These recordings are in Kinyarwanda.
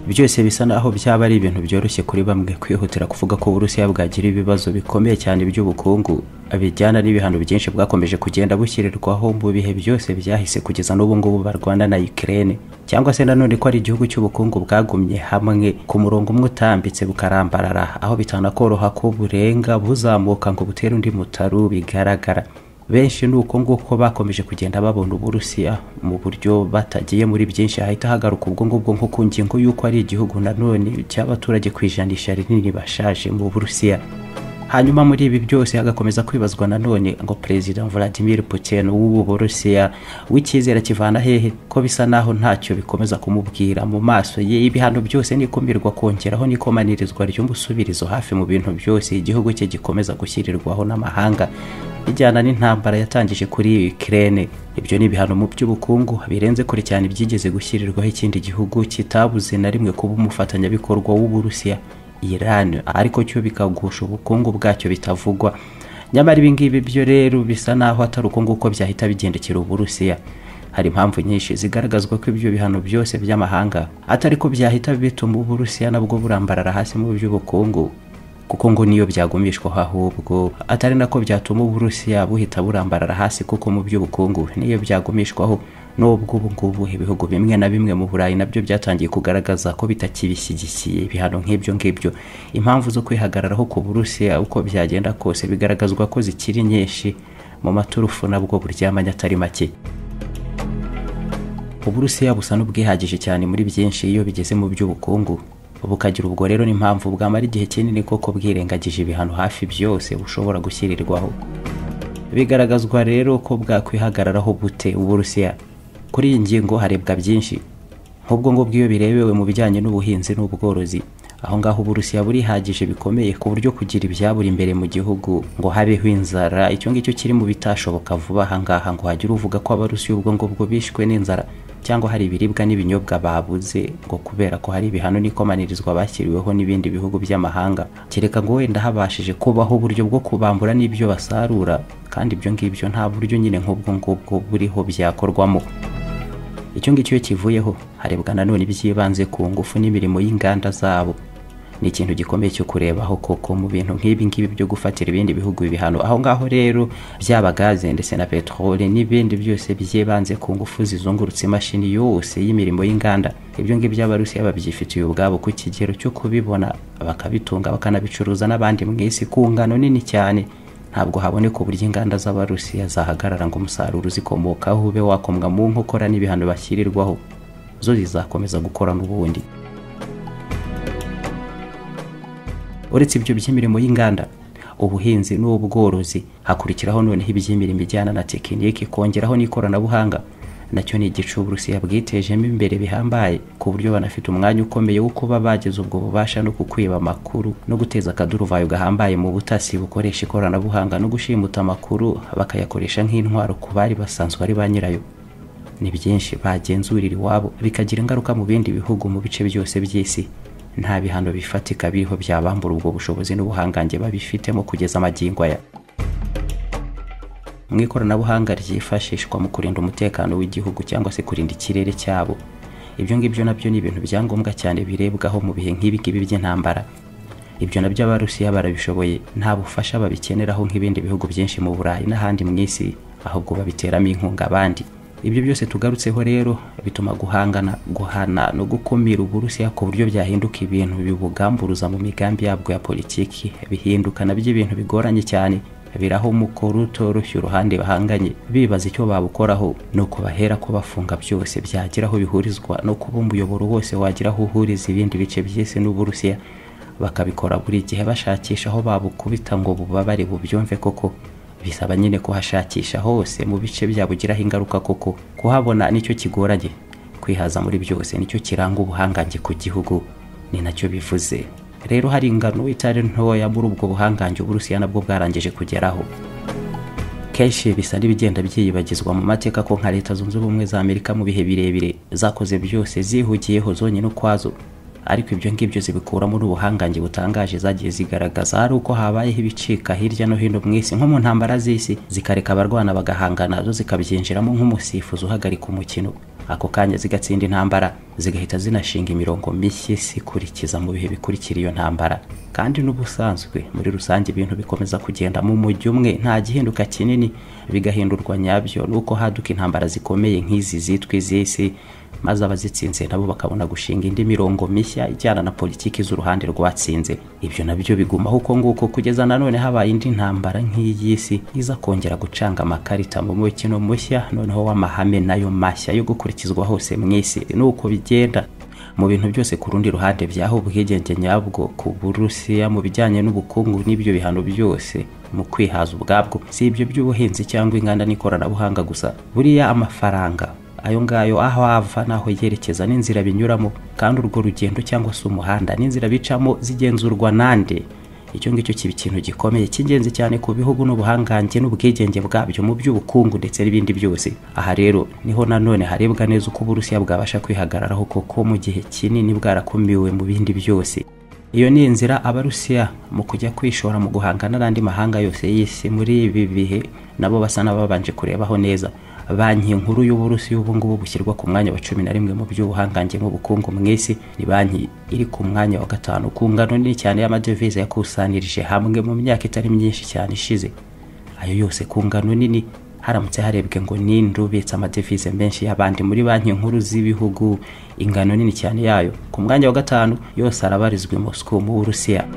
byose bisa naho byaba ari ibintu byoroshye kuri bamwe kwihutira kuvuga ko Uburusiya bwagira ibibazo bikomeye cyane by'ubukungu abijyana n'ibihano byinshi bwakomeje kugenda bushyirirwaho mu bihe byose byahise kugeza n'ubu ngubu barwana na Ukraine, cyangwa se nanone ko ari igihugu cy'ubukungu bwagumye hamwe ku murongo umwe utambitse bukarambarara, aho bitanakoroha ko burenga buzamuka ngo butere undi mutaru bigaragara. Benshi nuko nguko bakomeje kugenda babona Uburusiya mu buryo batagiye muri byinshi, ahita hagaruka ubwo ngubwo nko ku ngingo y'uko ari igihugu nanone cy'abaturage kwijanisha rinini bashaje mu Burusiya. Hanyuma muri ibi byose hagakomeza kwibazwa nanone ngo President Vladimir Putin w'ubu Burusiya w'icyizere kivana hehe, ko bisa naho ntacyo bikomeza kumubwira mu maso ye. Ibihano byose nikumirwa kongeraho nikomanirizwa ry'umusubirizo hafi mu bintu byose igihugu cye gikomeza gushyirirwaho n'amahanga bijyana n'intambara yatangije kuri Ukraine. Ibyo ni ibihano mu by'ubukungu birenze kure cyane byigeze gushyirirwaho ikindi gihugu kitabuze na rimwe kuba umufatanyabikorwa w'Uburusiya, Iran, ariko cyo bikagusha ubukungu bwacyo bitavugwa. Nyamara ibi ngibi byo rero bisa naho atari uko nguko byahita bigendekera Uburusiya. Hari impamvu nyinshi zigaragazwa ko ibyo bihano byose by'amahanga atari ko byahita bituma Uburusiya nabwo burambarara hasi mu by'ubukungu, kuko ngo niyo byagumishwaho ahubwo atari nako byatuma Uburusiya buhita burambarara hasi, kuko mu by'ubukungu niyo byagumishwaho n'ubwo ubu ngubu ibihugu bimwe na bimwe mu Burayi nabyo byatangiye kugaragaza ko bitakibishyigikiye ibihano nk'ibyo ngibyo. Impamvu zo kwihagararaho ku Burusiya uko byagenda kose bigaragazwa ko zikiri nyinshi mu maturufu nabwo buryamanya atari make. Uburusiya busa n'ubwihagije cyane muri byinshi iyo bigeze mu by'ubukungu, bukagira ubwo rero n'impamvu bwamara igihe kinini koko bwirengagije ibihano hafi byose bushobora gushyirirwaho. Bigaragazwa rero ko bwakwihagararaho bute Uburusiya. Kuri iyi ngingo harebwa byinshi, nk'ubwo ngo bw'iyo birebewe mu bijyanye n'ubuhinzi n'ubworozi, aho ngaho Uburusiya burihagije bikomeye ku buryo kugira ibyabura imbere mu gihugu ngo habeho inzara, icyo ngicyo kiri mu bitashoboka vuba aha ngaha ngo hagire uvuga ko Abarusiya ubwo ngubwo bishwe n'inzara, cyangwa hari ibiribwa n'ibinyobwa babuze ngo kubera ko hari ibihano n'ikomanirizwa bashyiriweho n'ibindi bihugu by'amahanga, kereka ngo wenda habashije kubaho uburyo bwo kubambura n'ibyo basarura, kandi ibyo ngibyo nta buryo nyine nk'ubwo ngubwo buriho byakorwamo. Icyo ngicyo kivuyeho harebwa nanone ibyibanze ku ngufu n'imirimo y'inganda zabo. Ni ikintu gikomeye cyo kurebaho koko mu bintu nk'ibi ngibi byo gufatira ibindi bihugu ibihano. Aho ngaho rero byaba gaze ndetse na petrole n'ibindi byose byibanze ku ngufu zizungurutse imashini yose y'imirimo y'inganda. Ibyo ngibyo Abarusiya babyifitiye ubwabo ku kigero cyo kubibona bakabitunga bakanabicuruza n'abandi mu isi ku ngano nini cyane. Ntabwo haboneka uburyo inganda z'Abarusiya zahagarara ngo umusaruro uzikomokaho ube wakomwa mu nkokora n'ibihano bashyirirwaho, zo zizakomeza gukora n'ubundi. Uretse ibyo by'imirimo y'inganda, ubuhinzi n'ubworozi, hakurikiraho noneho iby'imirimo ijyana na tekiniki kongeraho n'ikoranabuhanga. Nacyo ni igice Uburusiya bwitejemo imbere bihambaye ku buryo banafite umwanya ukomeye wo kuba bageze ubwo bubasha no kukwiba amakuru no guteza akaduruvayo gahambaye mu butasi bukoresha ikoranabuhanga no gushimuta amakuru bakayakoresha nk'intwaro ku bari basanzwe ari ba nyirayo. Ni byinshi bagenzurira iwabo bikagira ingaruka mu bindi bihugu mu bice byose by'isi. Nta bihano bifatika biriho byabambura ubwo bushobozi n'ubuhangange babifitemo kugeza amagingo aya. Mu ikoranabuhanga ryifashishwa mu kurinda umutekano w'igihugu cyangwa se kurinda ikirere cyabo, ibyo ngibyo nabyo ni ibintu byangombwa cyane birebwaho mu bihe nk'ibi ngibi by'intambara. Ibyo nabyo Abarusiya barabishoboye, nta bufasha babikeneraho nk'ibindi bihugu byinshi mu Burayi n'ahandi mu isi, ahubwo babiteramo inkunga abandi. Ibyo byose tugarutseho rero bituma guhangana, guhana no gukumira Uburusiya ku buryo byahinduka ibintu bibugamburuza mu migambi yabwo ya politiki, bihinduka nabyo ibintu bigoranye cyane. Biraho umukoro utoroshye uruhande bahanganye, bibaza icyo babukoraho, nuko bahera ko bafunga byose byagiraho bihurizwa no kuba umuyoboro wose wagiraho uhuriza ibindi bice by'isi n'Uburusiya. Bakabikora buri gihe bashakisha aho babukubita ngo bubabare bubyumve koko. Bisaba nyine kuhashakisha hose mu bice byabugiraho ingaruka koko. Kuhabona nicyo kigoranye, kwihaza muri byose nicyo kiranga ubuhangange ku gihugu. Ni nacyo bivuze rero hari ingano itari ntoya muri ubwo buhangange Uburusiya nabwo bwarangije kugeraho. Kenshi bisa n'ibigenda byiyibagizwa mu mateka ko nka Leta Zunze Ubumwe za Amerika mu bihe birebire zakoze byose zihugiyeho zonyine ukwazo, ariko ibyo ngibyo zibikuramo n'ubuhangange butangaje zagiye zigaragaza. Hari uko habayeho ibicika hirya no hino mu isi nko mu ntambara z'isi, zikareka abarwana bagahangana zo zikabyinjiramo nk'umusifuzi uhagarika umukino, ako kanya zigatsinda intambara. zigahita zinashinga imirongo mishya ikurikiza mu bihe bikurikira iyo ntambara. Kandi n'ubusanzwe muri rusange ibintu bikomeza kugenda mu mujyi umwe nta gihinduka kinini, bigahindurwa nyabyo nuko haduka intambara zikomeye nk'izi zitwa iz'isi, maze abazitsinze nabo bakabona gushinga indi mirongo mishya ijyana na politiki z'uruhande rwatsinze. Ibyo nabyo bigumaho uko nguko kugeza nanone habaye indi ntambara nk'iy'isi iza kongera gucanga amakarita mu mukino mushya noneho w'amahame nayo mashya yo gukurikizwa hose mu isi. Nuko bigenda mu bintu byose ku rundi ruhande byaho ubwigenge nyabwo ku Burusiya mu bijyanye n'ubukungu n'ibyo bihano byose mu kwihaza ubwabwo. Si ibyo by'ubuhinzi cyangwa inganda n'ikoranabuhanga gusa, buriya amafaranga ayo ngayo aho ava naho yerekeza n'inzira binyuramo, kandi urwo rugendo cyangwa se umuhanda n'inzira bicamo zigenzurwa nande. Icyo ngicyo kiba ikintu gikomeye cy'ingenzi cyane ku bihugu n'ubuhangange n'ubwigenge bwabyo mu by'ubukungu ndetse n'ibindi byose. Aha rero niho nanone harebwa neza uko Uburusiya bwabasha kwihagararaho koko mu gihe kinini bwarakumiwe mu bindi byose. Iyo ni inzira Abarusiya mu kujya kwishora mu guhangana n'andi mahanga yose y'isi muri ibi bihe nabo basa n'ababanje kurebaho neza. Banki nkuru y'Uburusiya ubu ngubu bushyirwa ku mwanya wa 11 mu by'ubuhangange mu bukungu mu isi, ni banki iri ku mwanya wa 5 ku ngano nini cyane y'amadevize yakusanirije hamwe mu myaka itari myinshi cyane ishize. Ayo yose ku ngano nini, haramutse harebwe ngo ninde ubitsa amadevize menshi y'abandi muri banki nkuru z'ibihugu, ingano nini cyane yayo ku mwanya wa 5 yose arabarizwa i Moscow mu Burusiya.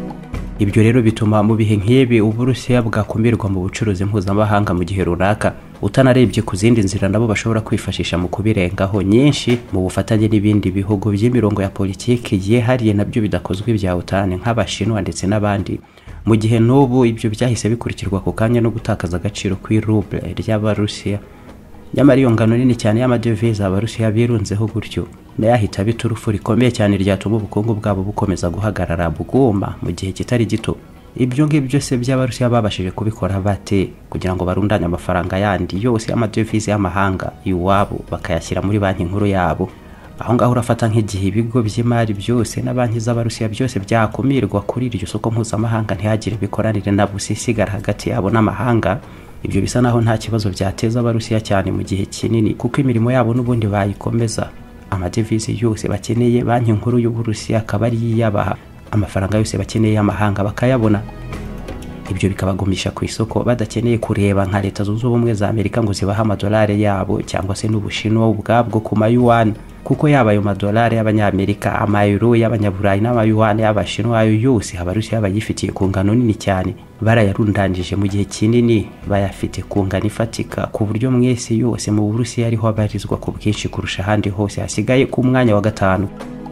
Ibyo rero bituma mu bihe nk'ibi Uburusiya bwakumirwa mu bucuruzi mpuzamahanga mu gihe runaka, utanarebye ku zindi nzira nabo bashobora kwifashisha mu kubirengaho nyinshi mu bufatanye n'ibindi bihugu by'imirongo ya politiki yihariye nabyo bidakozwe bya utane nk'Abashinwa ndetse n'abandi. Mu gihe n'ubu ibyo byahise bikurikirwa ku kanya no gutakaza agaciro kw'iruble ry'Abarusiya, nyamara iyo ngano nini cyane y'amadevize Abarusiya birunzeho gutyo nayahita biturufu rikomeye cyane ryatuma ubukungu bwabo bukomeza guhagarara bwuma mu gihe kitari gito. Ibyo ngibyo se by'Abarusiya babashije kubikora bate kugira ngo barundanye amafaranga yandi yose y'amadevize y'amahanga iwabo bakayashyira muri banki nkuru yabo? Aho ngaho urafata nk'igihe ibigo by'imari byose na banki z'Abarusiya byose byakumirwa kuri iryo soko mpuzamahanga ntihagire bikoranire na busisigara hagati yabo n'amahanga. Ibyo bisa naho nta kibazo byateza Abarusiya cyane mu gihe kinini, kuko imirimo yabo n'ubundi bayikomeza. Amadevize yose bakeneye banki nkuru y'Uburusiya akaba ari yabaha, amafaranga yose bakeneye y'amahanga bakayabona. Ibyo bikabagumisha ku isoko badakeneye kureba nka Leta Zunze Ubumwe za Amerika ngo zibaha amadolari yabo cyangwa se n'Ubushinwa ubwabwo ku mayuan, kuko yaba ayo madolari y'Abanyamerika, amayero y'Abanyaburayi n'amayuan y'Abashinwa ayo yose Abarusiya bayifitiye ku ngano nini cyane, barayarundangije mu gihe kinini, bayafite ku ngano ifatika ku buryo mwese yose mu Burusiya ariho abarizwa ku bwinshi kurusha ahandi hose, hasigaye ku mwanya wa 5.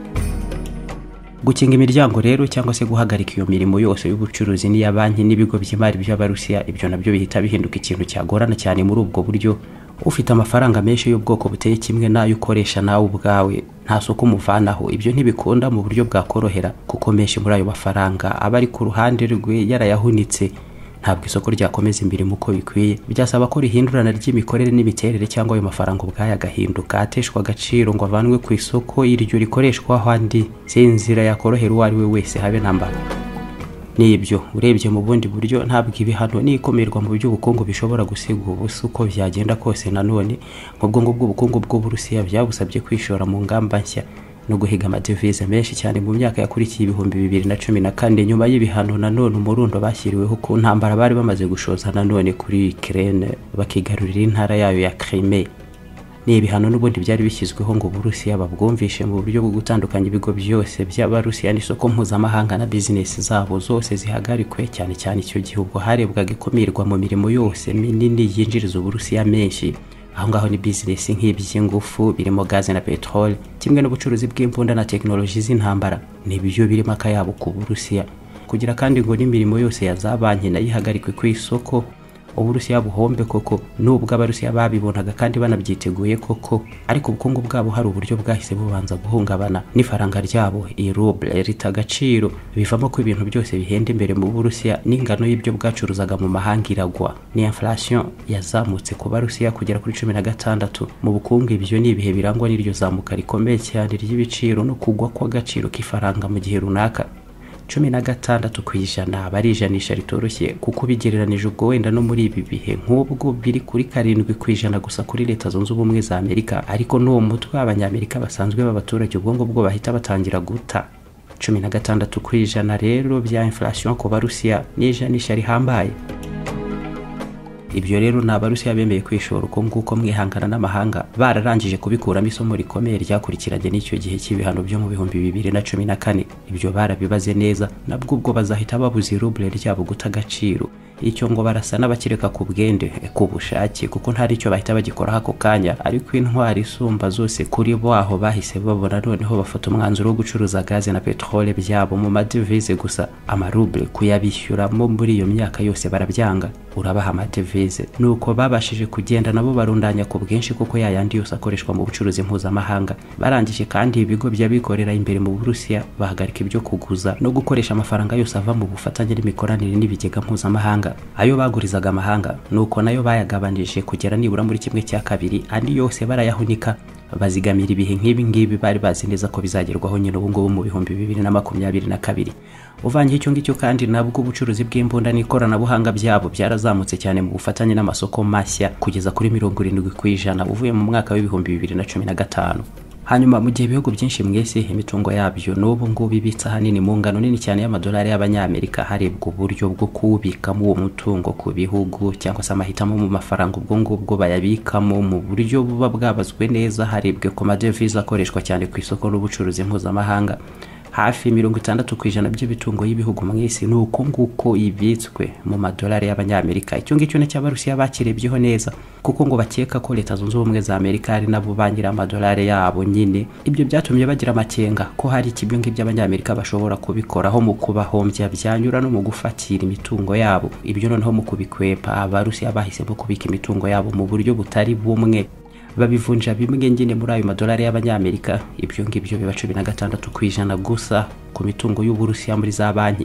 Gukinga imiryango rero cyangwa se guhagarika iyo mirimo yose y'ubucuruzi n'iya banki n'ibigo by'imari by'Abarusiya, ibyo nabyo bihita bihinduka ikintu cyagorana cyane muri ubwo buryo. Ufite amafaranga menshi y'ubwoko buteye kimwe nayo ukoresha nawe ubwawe nta soko umuvanaho, ibyo ntibikunda mu buryo bwakorohera, kuko menshi muri ayo mafaranga aba ari ku ruhande rwe yarayahunitse. Ntabwo isoko ryakomeza imirimo uko bikwiye, byasaba ko rihindurana ry'imikorere n'imiterere cyangwa ayo mafaranga ubwayo agahinduka ateshwa agaciro ngo avanwe ku isoko iryo rikoreshwa ahandi. Si inzira yakorohera uwo ari we wese habe namba. Nibyo urebye mu bundi buryo ntabwo ibihano n'ikomerwa mu by'ubukungu bishobora gusiga ubusa uko byagenda kose. Nanone nk'ubwo bw'ubukungu bw'Uburusiya byabusabye kwishora mu ngamba nshya no guhiga amadevize menshi cyane mu myaka yakurikiye 2014 nyuma y'ibihano nanone umurundo bashyiriweho ku ntambara bari bamaze gushoza nanone kuri Ukraine bakigarurira intara yayo ya Crimea. Ni ibihano n'ubundi byari bishyizweho ngo Uburusiya babwumvishe mu buryo bwo gutandukanya ibigo byose by'Abarusiya n'isoko mpuzamahanga na business zabo zose zihagarikwe, cyane cyane icyo gihugu harebwaga ikomirwa mu mirimo yose minini yinjiriza Uburusiya menshi. Aho ngaho ni business nk'iby'ingufu birimo gaze na petrol, kimwe n'ubucuruzi bw'imbunda na teknoloji z'intambara, nibyo birimo akayabo ku Burusiya. Kugira kandi ngo n'imirimo yose yazabanki nayihagarikwe ku isoko Uburusiya buhombe koko, nubwo Abarusiya babibonaga kandi banabyiteguye koko, ariko ubukungu bwabo hari uburyo bwahise bubanza guhungabana n'ifaranga ryabo iruble ritagaciro, bivamo ko ibintu byose bihenda imbere mu Burusiya n'ingano y'ibyo bwacuruzaga mu mahanga iragwa. Ni inflation yazamutse ku Barusiya kugera kuri 16 mu bukungu. Ibyo ni ibihe birangwa n'iryo zamuka rikomeye cyane ry'ibiciro no kugwa kw'agaciro k'ifaranga mu gihe runaka. 16% bari ijanisha ritoroshye kuko bigereranije ubwo wenda no muri ibi bihe nk'ubwo biri kuri 7% gusa kuri Leta Zunze Ubumwe za Amerika, ariko n'uwo mutwe abanyamerika basanzwe b'abaturage ubwo ngubwo bahita batangira guta. 16% rero bya inflation ku Barusiya n'ijanisha rihambaye. Ibyo rero n'Abarusiya bemeye kwishora uko nguko mwihangana n'amahanga, bararangije kubikuramo isomo rikomeye ryakurikiranye n'icyo gihe cy'ibihano byo mu 2014. Ibyo barabibaze neza, nabwo ubwo bazahita babuza ruble ryabo guta agaciro. Icyo ngo barasa n'abakireka ku bwende ku bushake kuko ntari icyo bahita bagikora hako kanya, ariko intwari isumba zose kuri bo aho bahise babona noneho bafata umwanzuro wo gucuruza gaze na petrole byabo mu Devises gusa. Amaruble kuyabishyuramo muri iyo myaka yose barabyanga, urabaha Devises. Nuko babashije kugenda nabo barundanya ku bwinshi kuko yayandi yose akoreshwa mu bucuruzi mpuzamahanga. Barangije kandi ibigo by'abikorera imbere mu Burusiya bahagarika ibyo kuguza no gukoresha amafaranga yose ava mu bufatanye n'imikoranire n'ibigega mpuzamahanga. Ayo bagurizaga amahanga nuko nayo bayagabanije kugera nibura muri 1/2, andi yose barayahunika bazigamira ibihe nk'ibi ngibi bari bazi neza ko bizagerwaho nyine ubu ngubu mu 2022. Uvanye icyo ngicyo kandi nabwo ubucuruzi bw'imbunda n'ikoranabuhanga byabo byarazamutse cyane mu bufatanye n'amasoko mashya kugeza kuri 70% uvuye mu mwaka wa 2015. Hanyuma mu gihe ibihugu byinshi mwese imitungo yabyo n'ubu ngubu ibitsa hanini mu ngano nini cyane y'amadolari y'abanyamerika, harebwa uburyo bwo kubikamo uwo mutungo ku bihugu cyangwa se amahitamo mu mafaranga ubwo ngubwo bayabikamo mu buryo buba bwabazwe neza, harebwe ku Devises akoreshwa cyane ku isoko n'ubucuruzi mpuzamahanga. Hafi 60% by'ibitungo y'ibihugu mwese nuko nguko ibitswe mu madolari y'abanyamerika. Icyo ngicyo n'Abarusiya bakirebyeho neza kuko ngo bakeka ko Leta Zunze Ubumwe za Amerika ari nabo bangira amadolari yabo nyine. Ibyo byatumye bagira amakenga ko hari ikibyo ng'iby'abanyamerika bashobora kubikoraho mu kubahombya byanyura no mu gufatira imitungo yabo. Ibyo noneho mu kubikwepa Abarusiya bahisemo kubika imitungo yabo mu buryo butari bumwe, babivunja bimwe ngene muri ayo madolari y'abanyamerika. Ibyo ngibyo biba 16% gusa ku mitungo y'Uburusiya muri za banki,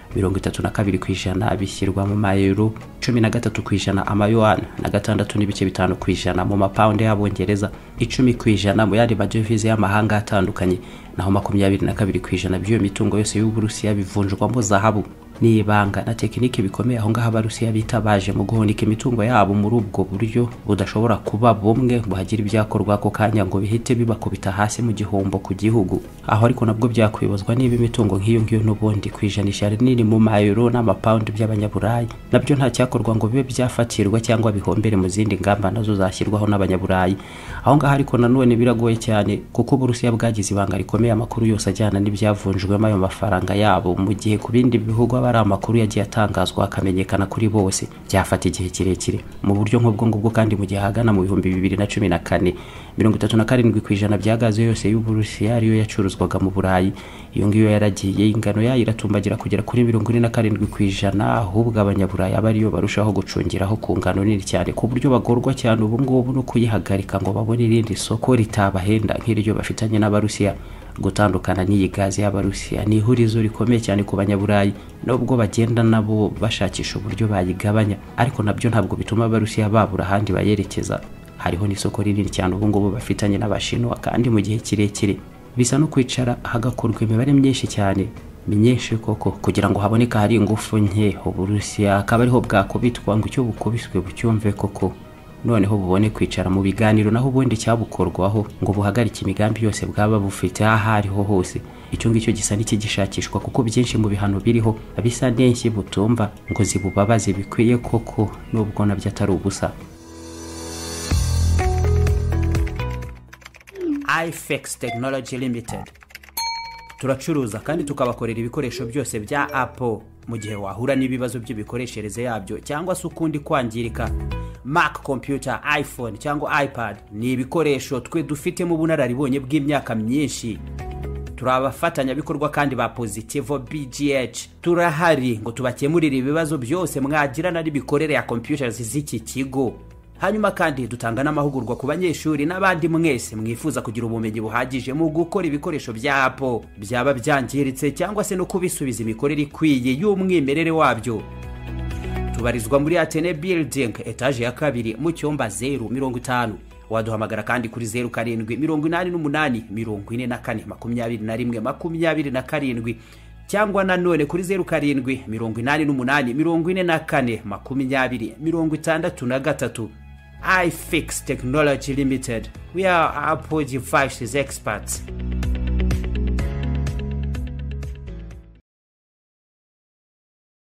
32% bishyirwa mu mayero, 13% amayuan na 6.5% mu mapound y'Abongereza, 10% mu yandi Devises y'amahanga atandukanye, naho 22% by'iyo mitungo yose y'Uburusiya bivunjwamo zahabu. Nibanga na tekinike bikomeye aho ngaho Abarusiya bitabaje mu guhonika imitungo yabo muri ubwo buryo budashobora kuba bumwe ngo hagire ibyakorwa ko kanya ngo bihite bibakubita hasi mu gihombo ku gihugu. Aho ariko nabwo byakwibazwa niba imitungo nk'iyo ngiyo n'ubundi kwijanisha rinini mu mayero n'amapound by'abanyaburayi nabyo nta cyakorwa ngo bibe byafatirwa cyangwa bihombere mu zindi ngamba nazo zashyirwaho n'abanyaburayi. Aho ngaho ariko nanone biragoye cyane kuko Uburusiya bwagize ibanga rikomeye amakuru yose ajyana n'ibyavunjwemo ayo mafaranga yabo, mu gihe ku bindi bihugu ari amakuru yagiye atangazwa akamenyekana kuri bose byafata igihe kirekire. Mu buryo nk'ubwo ngubwo kandi mu gihe hagana mu 2014 37% bya gaze yose y'Uburusiya ariyo yacuruzwaga mu Burayi. Iyo ngiyo yaragiye ingano yayo iratumbagira kugera kuri 47%, ahubwo abanyaburayi abariyo barushaho gucungiraho ku ngano nini cyane ku buryo bagorwa cyane ubu ngubu no kuyihagarika ngo babone irindi soko ritabahenda nk'iryo bafitanye n'Abarusiya. Gutandukana n'iyi gaze y'Abarusiya ni ihurizo rikomeye cyane ku banyaburayi, nubwo bagenda nabo bashakisha uburyo bayigabanya, ariko nabyo ntabwo bituma Abarusiya babura ahandi bayerekeza. Hariho n'isoko rinini cyane ubu ngubu bafitanye n'Abashinwa, kandi mu gihe kirekire bisa no kwicara hagakorwa imibare myinshi cyane myinshi koko kugira ngo haboneka hari ingufu nke. Uburusiya akaba ariho bwakubitwa ngo icyo bukubiswe bucyumve koko, noneho bubone kwicara mu biganiro naho ubundi cyabukorwaho ngo buhagarike imigambi yose bwaba bufite ahariho hose. Icyo ngicyo gisa n'ikigishakishwa kuko byinshi mu bihano biriho bisa n'enshyi butumva ngo zibubabaze bikwiye koko, nubwo nabyo atari ubusa. iFix Technology Limited turacuruza kandi tukabakorera ibikoresho byose bya Apple. Mu gihe wahura n'ibibazo by'ibikoreshereze yabyo cyangwa se ukundi kwangirika, Mac computer, iPhone cyangwa iPad ni ibikoresho twe dufite mu bunararibonye bw'imyaka myinshi. Turabafatanya bikorwa kandi ba Positivo BGH. Turahari ngo tubakemurire ibibazo byose mwagirana n'ibikorere ya computers z'iki kigo. Hanyuma kandi dutanga n'amahugurwa ku banyeshuri n'abandi mwese mwifuza kugira ubumenyi buhagije mu gukora ibikoresho bya Apple byaba byangiritse cyangwa se no kubisubiza imikorere ikwiye y'umwimerere wabyo. Tubarizwa muri Atene Building etage ya 2 mu cyumba 050. Waduhamagara kandi kuri 0788 44 21 27 cyangwa nanone kuri 0788442063. iFix Technology Limited. We are Apple devices experts.